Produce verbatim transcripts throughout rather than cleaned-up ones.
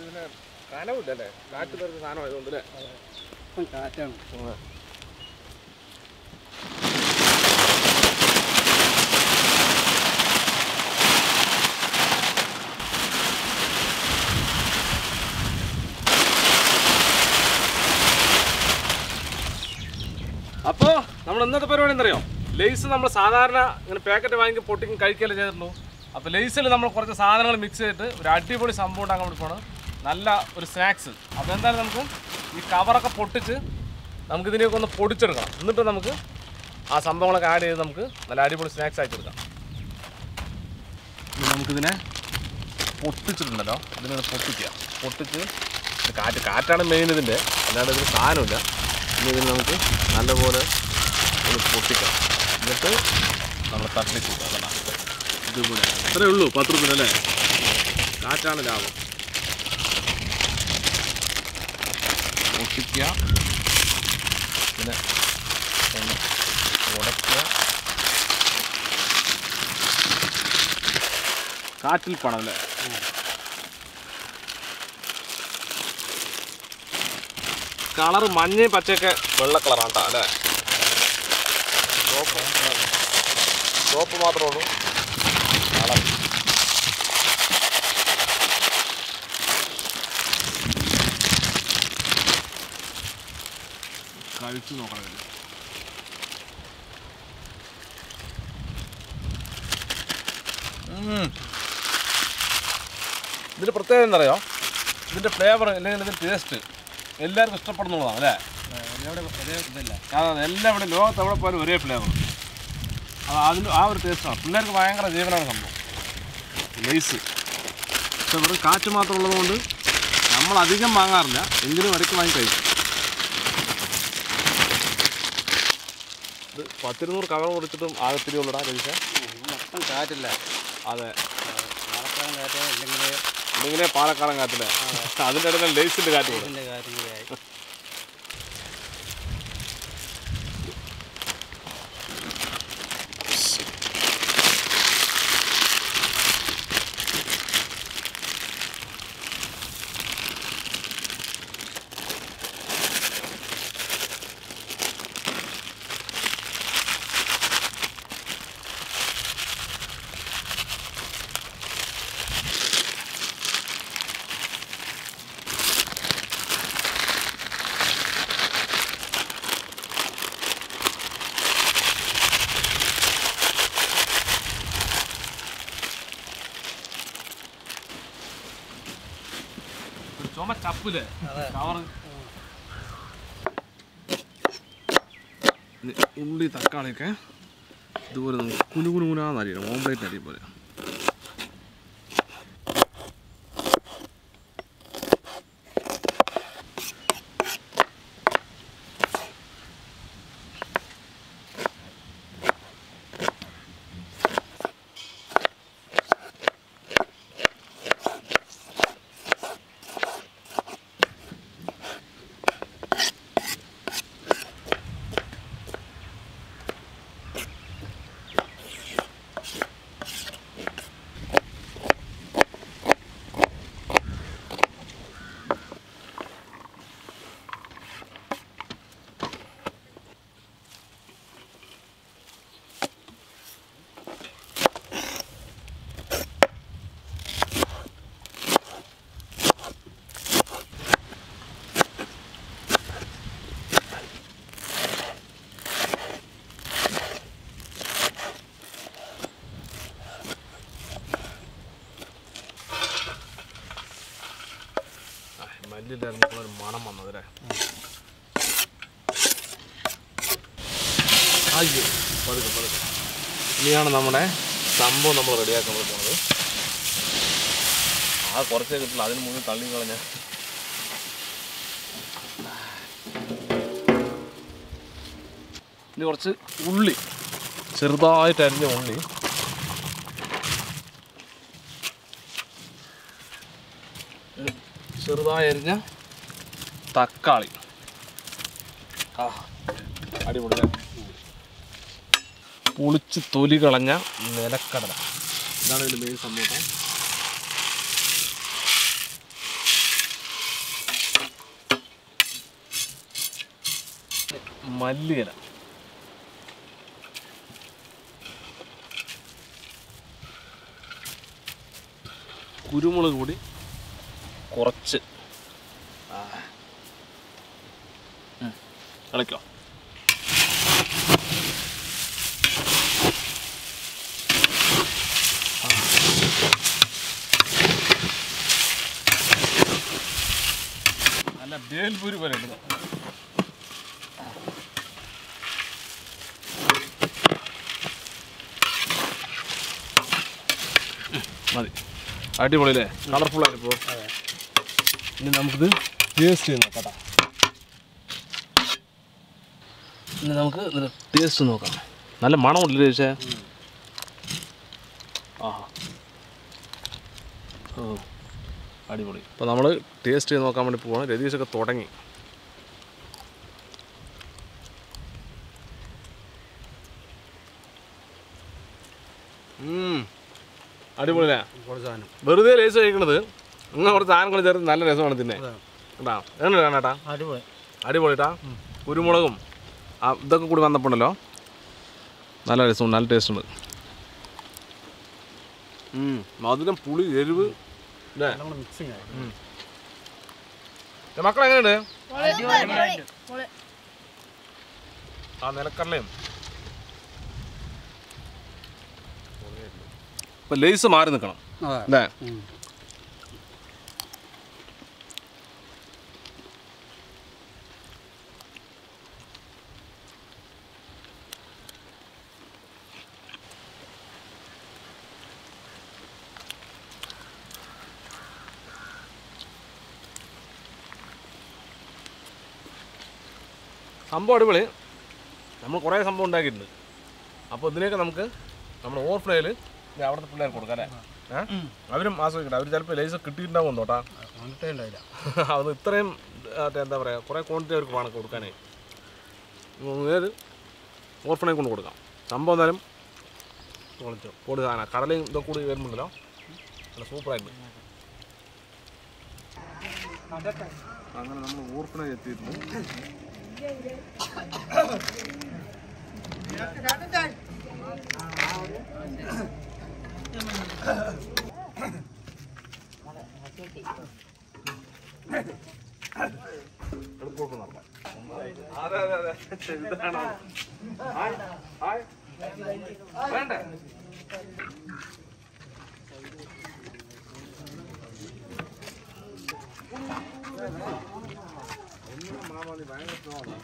ഇതിന് കനവില്ലല്ലേ, കാറ്റ് തരുന്ന സാധനം ആയതുകൊണ്ട് അല്ലേ? ഇപ്പം കാറ്റാണ്. അപ്പോൾ നമ്മൾ ഇന്നത്തെ പരിപാടി എന്തറിയോ, ലേസ് നമ്മൾ സാധാരണ ഇങ്ങനെ പാക്കറ്റ് വാങ്ങി പൊട്ടിക്കും കഴിക്കുകയല്ലേ ചെയ്തിട്ടുള്ളൂ. അപ്പോൾ ലേസിൽ നമ്മൾ കുറച്ച് സാധനങ്ങൾ മിക്സ് ചെയ്തിട്ട് ഒരു അടിപൊളി സംഭവം ഉണ്ടാക്കാൻ വേണ്ടിയാണ്, നല്ല ഒരു സ്നാക്സ്. അപ്പോൾ എന്തായാലും നമുക്ക് ഈ കവറൊക്കെ പൊട്ടിച്ച് നമുക്കിതിനെയൊക്കെ ഒന്ന് പൊടിച്ചെടുക്കണം. എന്നിട്ട് നമുക്ക് ആ സംഭവങ്ങളൊക്കെ ആഡ് ചെയ്ത് നമുക്ക് നല്ല അടിപൊളി സ്നാക്സ് ആക്കിയെടുക്കാം. നമുക്കിതിനെ പൊട്ടിച്ചിട്ടുണ്ടല്ലോ, ഇതിനെ പൊട്ടിക്കുക. പൊട്ടിച്ച് കാറ്റ് കാറ്റാണ് മെയിൻ ഇതിൻ്റെ, അല്ലാണ്ട് ഇതിന് സാധനമില്ല. ഇനി ഇതിന് നമുക്ക് നല്ലപോലെ ഒന്ന് പൊട്ടിക്കാം. എന്നിട്ട് നമ്മൾ തട്ടിച്ച് കൊടുക്കണം. ഇതുപോലെ അത്രേ ഉള്ളൂ, പത്ത് റുപ്യ അല്ലേ? കാറ്റാണ് ലാഭം. പൊട്ടിക്കുക, പിന്നെ ഒന്ന് ഉടയ്ക്കുക. കാറ്റിൽ പണം അല്ലേ? കളർ മഞ്ഞയും പച്ചയൊക്കെ വെള്ള കളറാണ് കേട്ടോ അല്ലേ? സോപ്പ് സോപ്പ് മാത്രമേ ഉള്ളൂ കളർ. കഴിച്ചു നോക്കണം. ഇതിൻ്റെ പ്രത്യേകത എന്താ പറയുക, ഇതിൻ്റെ ഫ്ലേവർ അല്ലെങ്കിൽ ഇതിൻ്റെ ടേസ്റ്റ് എല്ലാവർക്കും ഇഷ്ടപ്പെടുന്നതാണ് അല്ലേ? ഇതല്ല അതെ, എല്ലാവിടെ ലോകത്ത് എവിടെ പോയാലും ഒരേ ഫ്ലേവർ. അത് അതിന് ആ ഒരു ടേസ്റ്റാണ്. പിള്ളേർക്ക് ഭയങ്കര ജീവനാണ് സംഭവം ലേസ്. പക്ഷെ ഇവിടെ കാറ്റ് മാത്രം ഉള്ളതുകൊണ്ട് നമ്മൾ അധികം വാങ്ങാറില്ല, എങ്കിലും ഇടയ്ക്ക് വാങ്ങി കഴിക്കും. ഇത് പത്തിരുന്നൂറ് കവർ കൊടുത്തിട്ടും ആകത്തിരി ഉള്ളടാ കഴിച്ച മൊത്തം കാറ്റില്ല. അതെ, പാലക്കാടൻ കാറ്റ് ഇല്ലെങ്കിൽ ഇല്ലെങ്കിലേ പാലക്കാടൻ കാറ്റില്ല. അതിൻ്റെ ഇടയിൽ ലേസിൻ്റെ കാറ്റ് കൊടുക്കും. കാറ്റും കൂടി ആയി. ചുമ ചപ്പില്ലേ കവർ. ഉള്ളി തക്കാളിയൊക്കെ ഇതുപോലെ നമുക്ക് കുനുകുനുകുനാന്ന് അരിയണം, ഓംപ്ലേറ്റ് അരിയും പോലെ. മല്ലിയിലായിരുന്നപ്പോഴൊരു മണം വന്നതല്ലേ. അയ്യോ പതുക്കെ പതുക്കെ. ഇനിയാണ് നമ്മുടെ സംഭവം നമ്മൾ റെഡിയാക്കാൻ പോകുന്നത്. ആ കുറച്ചേ കിട്ടില്ല, അതിന് മുന്നിൽ തള്ളി കളഞ്ഞ. ഇനി കുറച്ച് ഉള്ളി, ചെറുതായിട്ട് അരിഞ്ഞ ഉള്ളി, ചെറുതായി അരിഞ്ഞ തക്കാളി, ആ അടിപൊളി, പൊളിച്ച് തൊലി കളഞ്ഞ നിലക്കടല. ഇതാണ് ഇതിൻ്റെ മെയിൻ സംഭവം. മല്ലിയില, കുരുമുളക് പൊടി കുറച്ച്, കളിക്കോ. നല്ല ബേൽപൂരി പോലെ ഉണ്ട്. മതി, അടിപൊളിയല്ലേ, കളർഫുൾ ആയിപ്പോ. ഇനി നമുക്കിത് ടേസ്റ്റ് ചെയ്ത് നോക്കാം കേട്ടോ. ഇനി നമുക്ക് ഇതിന് ടേസ്റ്റ് നോക്കാം. നല്ല മണമുണ്ടല്ലേ ചേച്ചേ? ആഹാ, ഓ അടിപൊളി. അപ്പോൾ നമ്മൾ ടേസ്റ്റ് ചെയ്ത് നോക്കാൻ വേണ്ടി പോവാണ്. രതീഷൊക്കെ തുടങ്ങി. അടിപൊളിയാ. വെറുതെ ലേസ് കഴിക്കണത് ഇങ്ങനെ കുറച്ച് സാധനങ്ങൾ ചേർത്ത് നല്ല രസമാണ് തിന്നെ കേട്ടാ. എങ്ങനെ കാണാട്ടാ? അടിപൊളി അടിപൊളിട്ടാ. കുരുമുളകും ആ ഇതൊക്കെ കൂടി വന്നപ്പോണ്ടല്ലോ നല്ല രസമുണ്ട്, നല്ല ടേസ്റ്റ് ഉണ്ട്. മധുരം, പുളി, എരിവ് അല്ലേ? മക്കളെങ്ങനെയുണ്ട്? ആ നിലക്കടലയും ഇപ്പൊ ലേസ് മാറി നിൽക്കണം അല്ലേ? സംഭവം അടിപൊളി. നമ്മൾ കുറേ സംഭവം ഉണ്ടാക്കിയിട്ടുണ്ട്. അപ്പോൾ ഇതിലേക്ക് നമുക്ക് നമ്മുടെ ഓവർഫ്ലോയിൽ അവിടുത്തെ പിള്ളേർക്ക് കൊടുക്കാം അല്ലേ? ഏഹ് അവരും ആസ്വദിക്കട്ടെ. അവർ ചിലപ്പോൾ ലൈസ് കിട്ടിയിട്ടുണ്ടാവും തോട്ടാ. അത് ഇത്രയും എന്താ പറയുക, കുറേ ക്വാണ്ടിറ്റി അവർക്ക് വേണം കൊടുക്കാനേ. ഏത് ഓർഫണേ കൊണ്ട് കൊടുക്കാം. സംഭവം എന്തായാലും പൊളിച്ചോ പൊടി സാധനം. കടലയും ഇതൊക്കെ കൂടി വരുമ്പോണ്ടല്ലോ നല്ല സൂപ്പറായിട്ടുണ്ട്. അങ്ങനെ നമ്മൾ ഓർഫണേജ് എത്തിയിട്ടുണ്ട്. അതെ അതെ അതെ ഇതാണോ? വേണ്ടേ? മാമാതി ഭയങ്കര സ്ലോവാണ്.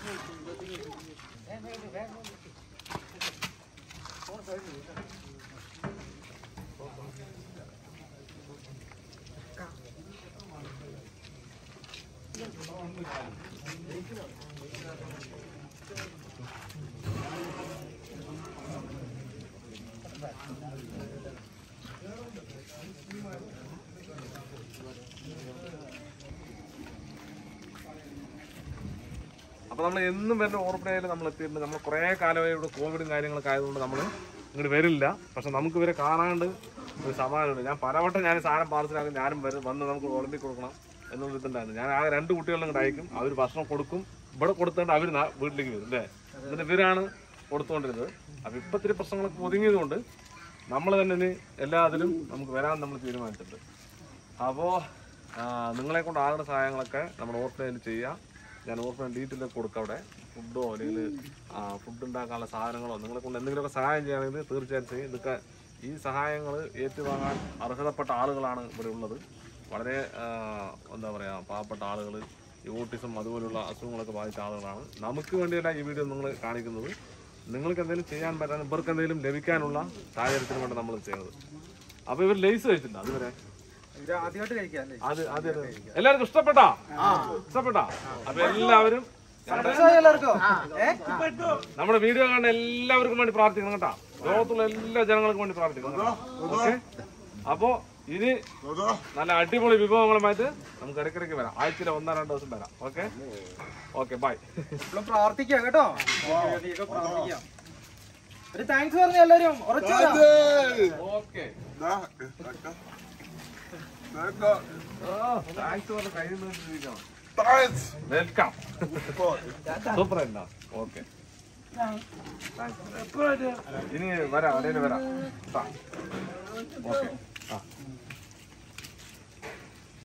അപ്പോൾ നമ്മൾ എന്നും വരുന്ന ഓർമ്മയിൽ നമ്മൾ എത്തിയിട്ടുണ്ട്. നമ്മൾ കുറേ കാലമായി ഇവിടെ കോവിഡും കാര്യങ്ങളൊക്കെ ആയതുകൊണ്ട് നമ്മൾ ഇങ്ങോട്ട് വരില്ല. പക്ഷെ നമുക്ക് ഇവരെ കാണാണ്ട് ഒരു സമാധാനമുണ്ട്. ഞാൻ പലവട്ടം ഞാൻ സാധനം പാർസലാക്കും, ഞാനും വരും വന്ന് നമുക്ക് വിളമ്പി കൊടുക്കണം എന്നുള്ള ഇതുണ്ടായിരുന്നു. ഞാൻ ആ രണ്ട് കുട്ടികളും ഇങ്ങോട്ട് അയക്കും, അവർ ഭക്ഷണം കൊടുക്കും, ഇവിടെ കൊടുത്തുകൊണ്ട് അവർ വീട്ടിലേക്ക് വരും അല്ലേ? എന്നിട്ട് ഇവരാണ് കൊടുത്തുകൊണ്ടിരുന്നത്. അപ്പോൾ ഇപ്പം ഇത്തിരി പ്രശ്നങ്ങളൊക്കെ ഒതുങ്ങിയത് കൊണ്ട് നമ്മൾ തന്നെ ഇനി എല്ലാത്തിലും നമുക്ക് വരാൻ നമ്മൾ തീരുമാനിച്ചിട്ടുണ്ട്. അപ്പോൾ നിങ്ങളെ കൊണ്ട് ആകുന്ന സഹായങ്ങളൊക്കെ നമ്മൾ ഓർഫനേജിൽ ചെയ്യുക. ഞാൻ ഓർഫനേജ് ഡീറ്റെയിൽ കൊടുക്കാം. അവിടെ ഫുഡോ അല്ലെങ്കിൽ ഫുഡ് ഉണ്ടാക്കാനുള്ള സാധനങ്ങളോ നിങ്ങളെ കൊണ്ട് എന്തെങ്കിലുമൊക്കെ സഹായം ചെയ്യുകയാണെങ്കിൽ തീർച്ചയായിട്ടും ചെയ്യും. ഇതൊക്കെ ഈ സഹായങ്ങൾ ഏറ്റുവാങ്ങാൻ അർഹതപ്പെട്ട ആളുകളാണ് ഇവിടെ ഉള്ളത്. വളരെ എന്താ പറയുക, പാവപ്പെട്ട ആളുകൾ, ഈ ഓട്ടിസം അതുപോലുള്ള അസുഖങ്ങളൊക്കെ ബാധിച്ച ആളുകളാണ്. നമുക്ക് വേണ്ടിയല്ല ഈ വീഡിയോ നിങ്ങൾ കാണിക്കുന്നത്. നിങ്ങൾക്ക് എന്തെങ്കിലും ചെയ്യാൻ പറ്റാൻ, ഇവർക്ക് എന്തെങ്കിലും ലഭിക്കാനുള്ള സാഹചര്യത്തിന് വേണ്ടി നമ്മൾ ചെയ്യുന്നത്. അപ്പോൾ ഇവർ ലേസ് കഴിച്ചിട്ടുണ്ട് അതുവരെ. അത് അത് എല്ലാവർക്കും ഇഷ്ടപ്പെട്ടാ ഇഷ്ടപ്പെട്ടാ അപ്പൊ എല്ലാവരും നമ്മുടെ വീഡിയോ കാണുന്ന എല്ലാവർക്കും വേണ്ടി പ്രാർത്ഥിക്കണം കേട്ടാ. ലോകത്തുള്ള എല്ലാ ജനങ്ങൾക്കും വേണ്ടി പ്രാർത്ഥിക്കണം. ഓക്കെ, അപ്പോ ഇനി നല്ല അടിപൊളി വിഭവങ്ങളുമായിട്ട് നമുക്ക് ഇടയ്ക്കിടയ്ക്ക് വരാം. ആഴ്ചയിലെ ഒന്നോ രണ്ടോ ദിവസം വരാം. Okay okay bye. പ്രാർത്ഥിക്കാം കേട്ടോ. ഒരു താങ്ക്സ് പറഞ്ഞു എല്ലാവരും. ഓക്കെ താങ്ക്സ് പറഞ്ഞ കയ്യിൽ നിന്ന് വെൽക്കം. സൂപ്പർ ആയിട്ടോ. ഓക്കെ, ഇനി വരാം, അവിടെ വരാം. ഓക്കെ. ആ